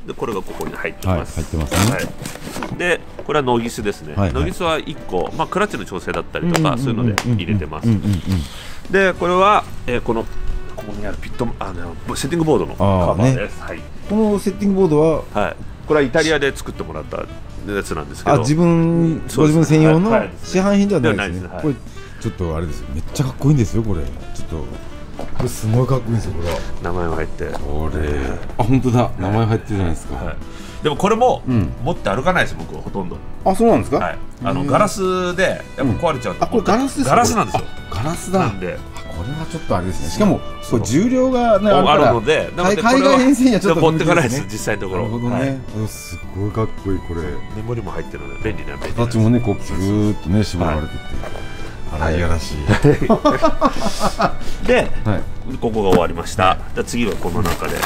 でこれがここに入ってます。 入ってますね。 でこれはノギスですね。ノギスは1個、クラッチの調整だったりとかそういうので入れてます。でこれはここにあるピットセッティングボードのカバーです。 このセッティングボードはこれはイタリアで作ってもらったやつなんですけど、 ご自分専用の市販品ではないですね。これちょっとあれですよ、めっちゃかっこいいんですよ。これちょっとこれすごいかっこいいんですよ。これ名前が入って、 これ本当だ、名前入ってるじゃないですか。 でもこれも持って歩かないです、僕はほとんど。 あ、そうなんですか。 ガラスでやっぱ壊れちゃうと、 これガラスです。 ガラスなんですよ。 ガラスだ。なんでこれはちょっとあれですね。しかもこれ重量がねあるので、 海外遠征にはちょっと持ってかないです、実際のところ。 なるほどね。すごいかっこいい。これメモリも入ってるので便利な便利。 形もねこうキューッとね絞られてて、洗いやらしい。 でここが終わりました。じゃあ次はこの中で、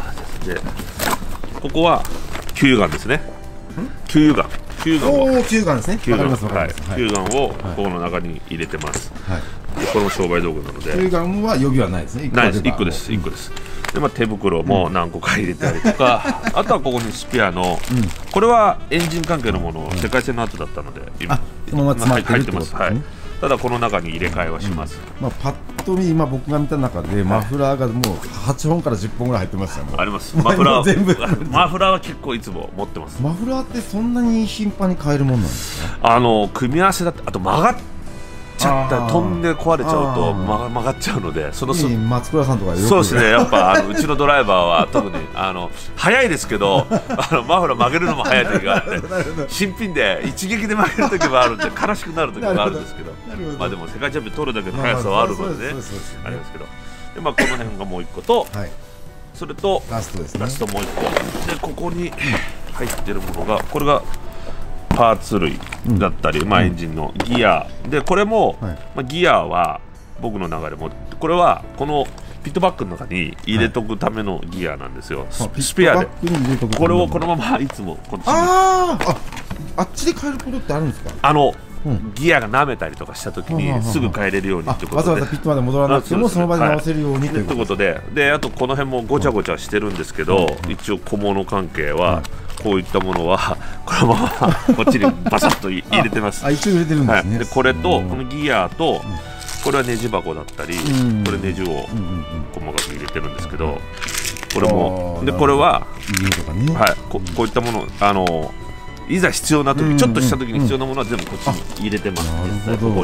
ここは給油管ですね。給油管。給油管ですね。 給油管をここの中に入れてます。これも商売道具なので。 給油管は予備はないですね。 ないです。1個です。1個です。で手袋も何個か入れたりとか、あとはここにスペアのこれはエンジン関係のもの、世界製の後だったので今そのまま詰まってるってことですね。 ただこの中に入れ替えはします。 パッと見今僕が見た中でマフラーがもう8本から10本ぐらい入ってましたね。 あります。マフラー全部マフラーは結構いつも持ってます。 マフラーってそんなに頻繁に変えるもんなんですか。 組み合わせだって、あと曲がっちゃった飛んで壊れちゃうと曲がっちゃうので、 松倉さんとかそうですね。やっぱうちのドライバーは特に速いですけどマフラー曲げるのも速い時があって新品で一撃で曲げる時もあるんで悲しくなる時もあるんですけど、でも世界チャンピオン取るだけの速さはあるのでね、ありますけど、でこの辺がもう1個と、それとラストもう1個で、ここに入ってるものがこれがパーツ類だったり、エンジンのギアで、これも、ギアは僕の中でもこれはこのピットバッグの中に入れとくためのギアなんですよ。スペアでこれをこのままいつもこっちにあっちで変えることってあるんですか。 ギアが舐めたりとかしたときにすぐ変えれるようにってことで、 わざわざピットまで戻らなくてもその場で直せるようにということで、あとこの辺もごちゃごちゃしてるんですけど、一応小物関係はこういったものはこのままこっちにバサッと入れてます。 一応入れてるんですね。 でこれとこのギアとこれはネジ箱だったり、これネジを細かく入れてるんですけど、これもでこれはこういったものいざ必要な時、ちょっとした時に必要なものは全部こっちに入れてます。 なるほど。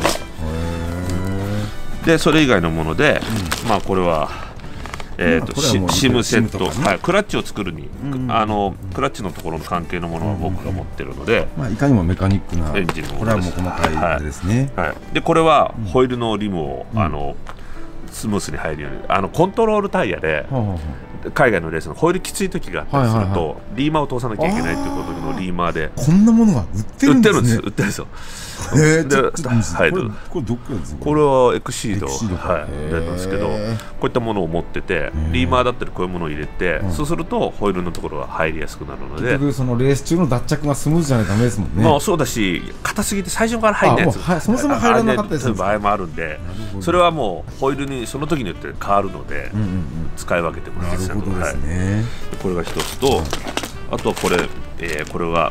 でそれ以外のもので、これはシムセット、クラッチを作るに、クラッチのところの関係のものは僕が持ってるので、 いかにもメカニックなエンジンのこれはもう細かいあれですね。 でこれはホイールのリムをスムースに入るように、コントロールタイヤで海外のレースのホイールきつい時があったりするとリーマーを通さなきゃいけないということのリーマーで、 こんなものが売ってるんですね。 売ってるんですよ。 これどっかですか。 これはエクシードなんですけど、こういったものを持ってて、リーマーだったりこういうものを入れて、そうするとホイールのところが入りやすくなるので、 結局そのレース中の脱着がスムーズじゃないとダメですもんね。 そうだし、硬すぎて最初から入らないやつ、 そもそも入らなかったりする場合もあるんで、それはもうホイールにその時によって変わるので使い分けてます。 なるほどですね。 これが一つと、あとこれは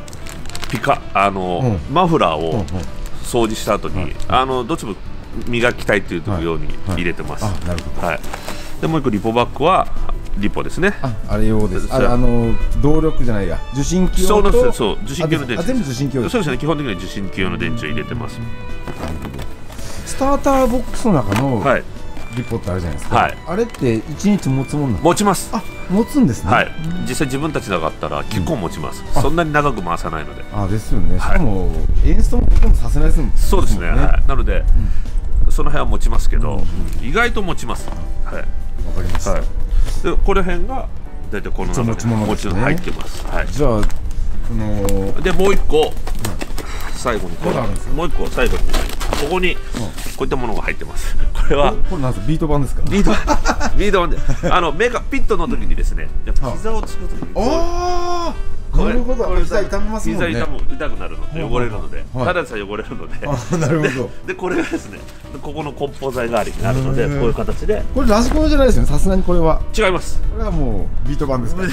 マフラーを掃除した後にどっちも磨きたいというように入れてます。でもう一個リポバッグはリポですね。 あれ用です。動力じゃないや、受信機用と、 そう受信機用の電池。 全部受信機用です。 そうですね。基本的には受信機用の電池を入れてます。 スターターボックスの中のリポってあるじゃないですか。あれって1日持つもんなんですか。 持ちます。 持つんですね。 実際自分たちなかったら結構持ちます。そんなに長く回さないので。 ですよね。しかもエンストもさせないですもんね。 そうですね。なのでその辺は持ちますけど、意外と持ちます。わかりました。 でこの辺が大体この中でもちろん入ってます。 じゃあでもう一個最後にもう一個最後にここにこういったものが入ってます。これはなんですか。ビート板ですか。 ビート板でメガピットの時にですね、膝をつく時になるほど。膝痛みますもんね。 膝痛くなるので汚れるので、ただでさえ汚れるので。 なるほど。 でこれがですね、ここの梱包材代わりになるので、こういう形で。 これラジコンじゃないですよね。さすがにこれは。 違います。 これはもうビート板ですから。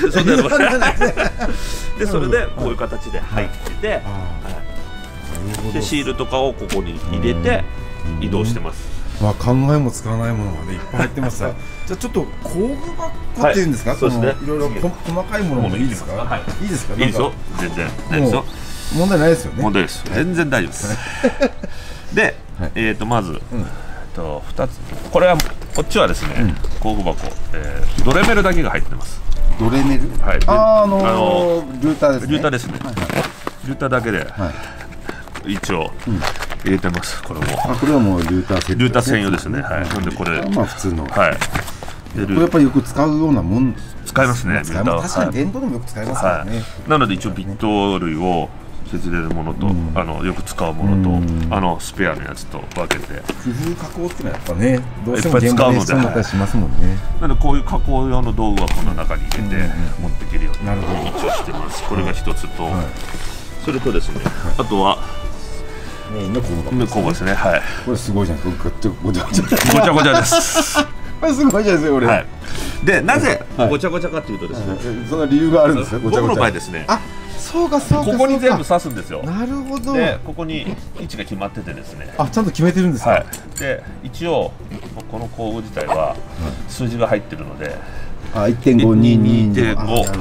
でそれでこういう形で入ってて、でシールとかをここに入れて移動してます。 まあ考えもつかないものがねいっぱい入ってます。じゃあちょっと工具箱っていうんですか。 そうですね。 いろいろ細かいものもいいですか。 はい。 いいですか。 いいですよ。全然大丈夫ですよ。 問題ないですよね。 問題です。全然大丈夫です。で、まず2つ。これはこっちはですね、工具箱ドレメルだけが入ってます。 ドレメル。 はい。 ルーターですね。 ルーターですね。ルーターだけで一応入れてます。これも。 これはもうルーターセット。 ルーター専用ですね。はい。なんでこれまあ普通の。 はい。 これやっぱりよく使うようなもん。 使いますね。 確かに電動でもよく使いますからね。 なので一応ビット類を削れるものとよく使うものとスペアのやつと分けて。 工夫加工っていうのはやっぱねどうしても現場で必要になったりしますもんね。 なのでこういう加工用の道具はこの中に入れて持っていけるように一応してます。これが一つと、それとですね、あとはメインの工具ですね。はい。 これすごいじゃん。ごちゃごちゃごちゃごちゃです。 これすごいじゃないですかこれ。 はい。でなぜごちゃごちゃかというとですね、 その理由があるんですよ。 僕の場合ですね。 そうかそうか。 ここに全部刺すんですよ。 なるほど。 でここに位置が決まっててですね。 ちゃんと決めてるんですか。 はい。で一応この工具自体は数字が入ってるので、 1.5、2.5 で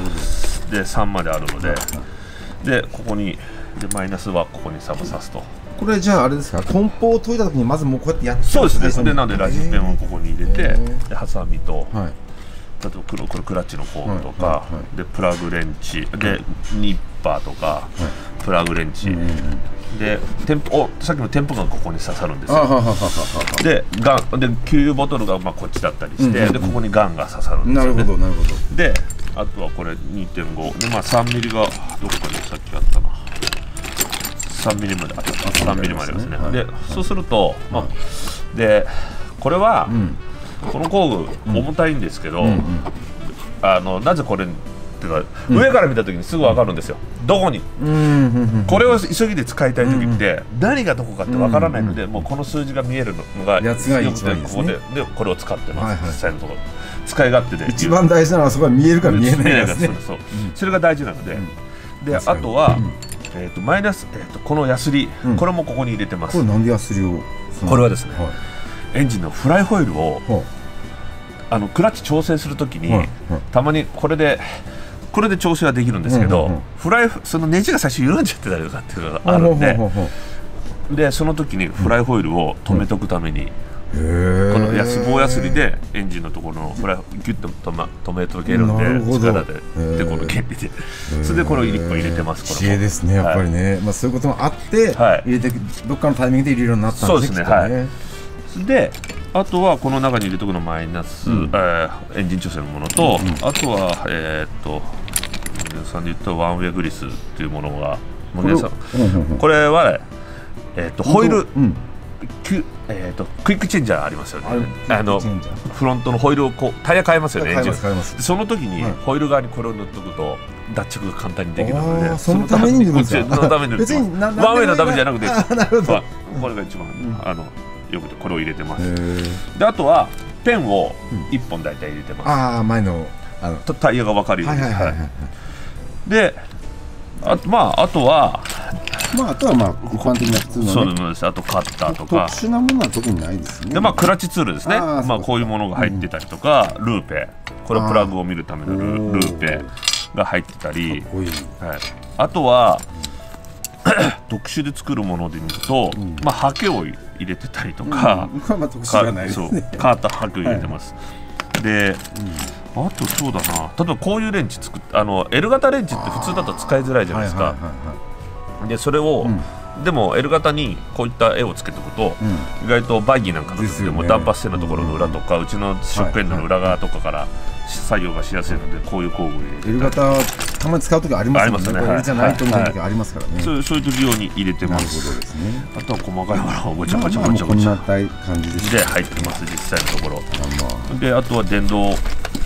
3まであるので、でここにマイナスはここにサブ刺すと。 これじゃああれですか。梱包を解いた時にまずもうこうやってやって。 そうですね。でなのでラジペンをここに入れて、でハサミと。あとこれクラッチの工具とかでプラグレンチでニッパーとかプラグレンチでさっきのテンプがここに刺さるんですよ。でガンで給油ボトルがこっちだったりして、でここにガンが刺さるんですよね。 なるほどなるほど。 であとはこれ 2.5 で3ミリがどこかにさっきあったな。3ミリまであった3ミリまでありますね。でそうするとでこれはこの工具重たいんですけど、なぜこれっていうか上から見た時にすぐ分かるんですよ。どこにこれを急ぎで使いたい時って何がどこかって分からないので、もうこの数字が見えるのがよくて、ここでこれを使ってます。実際のところ使い勝手で一番大事なのはそこが見えるか見えないやつね。 それが大事なので、であとはマイナスこのヤスリ、これもここに入れてます。 これなんでヤスリを？ これはですね、エンジンのフライホイールをクラッチ調整するときにたまにこれで調整はできるんですけど、そのネジが最初緩んじゃってたりとかっていうのがあるんで、その時にフライホイールを止めとくためにこの棒ヤスリでエンジンのところのフライギュッと止めとけるんで、力でこの原理でそれでこれを1個入れてます。 知恵ですねやっぱりね。そういうこともあって入れてどっかのタイミングで入れるようになったんですね。そうですね。 であとはこの中に入れとくのマイナス、エンジン調整のものと、あとは皆さんで言ったワンウェイグリスっていうものがこれはホイールクイックチェンジャーありますよね。フロントのホイールをタイヤ変えますよね。エンジンその時にホイール側にこれを塗っとくと脱着が簡単にできるので、 そのために塗るんですか。 別にワンウェイのためじゃなくてこれが一番よくてこれを入れてます。であとはペンを1本大体入れてます。 前のタイヤが分かるように。であとはあとは一般的な普通のね。 そうです。あとカッターとか特殊なものは特にないですね。 でクラッチツールですね。こういうものが入ってたりとか、ルーペ、これプラグを見るためのルーペが入ってたり、あとは特殊で作るもので見るとハケを入れてたりとか、 特殊じゃないですね。 カーターハケを入れてます。であとそうだな、例えばこういうレンチ作ってL 型レンチって普通だと使いづらいじゃないですか。でそれをでも L 型にこういった絵をつけておくと意外とバギーなんかの時でもダンパーステのところの裏とかうちのショックエンドの裏側とかから作業がしやすいので、こういう工具を入れて L 型たまに使う時ありますね。L じゃないと思う時ありますからね。 そういう時用に入れてます。あとは細かいものをごちゃごちゃごちゃこんな感じで入ってます実際のところで。あとは電動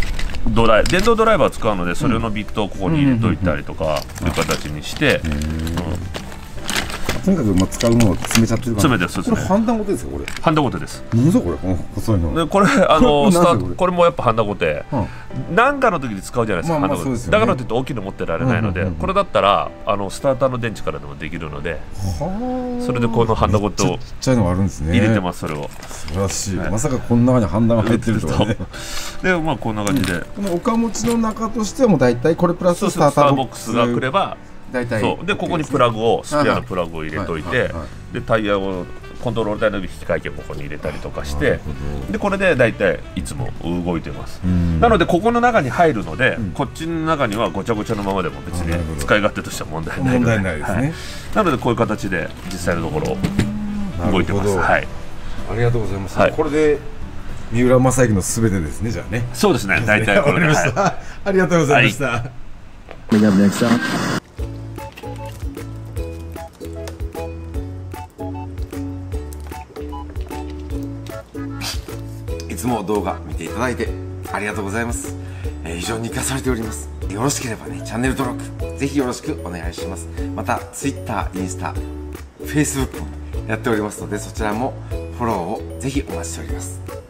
電動ドライバーを使うので、それのビットをここに入れといたりとかいう形にして、 とにかく使うものを詰めちゃってるから。 詰めて、そうですね。 これハンダゴテですか、これ。 ハンダゴテです。 何ぞこれ、この細いの。 でこれこれもやっぱハンダゴテ、なんかの時に使うじゃないですか、ハンダゴテ。だからといって大きいの持ってられないので、これだったらスターターの電池からでもできるので、それでこのハンダゴテをちっちゃいのがあるんですね。 入れてます。それを素晴らしい。まさかこの中にハンダが入ってるとはね。 でまあこんな感じで、 この岡持ちの中としてはもう大体これプラススターターボックスが来れば。そうでここにプラグをスペアのプラグを入れといて、でタイヤをコントロール台の引換券をここに入れたりとかして、でこれで大体いつも動いてます。なのでここの中に入るので、こっちの中にはごちゃごちゃのままでも別に使い勝手としては問題ないので、なのでこういう形で実際のところ動いてます。はい、 ありがとうございます。これで三浦正幸のすべてですね。じゃあね。 そうですね。大体これで。 ありがとうございました。いつも動画見ていただいてありがとうございます。非常に活かされております。よろしければね、チャンネル登録ぜひよろしくお願いします。また Twitter、インスタ、Facebook もやっておりますので、そちらもフォローをぜひお待ちしております。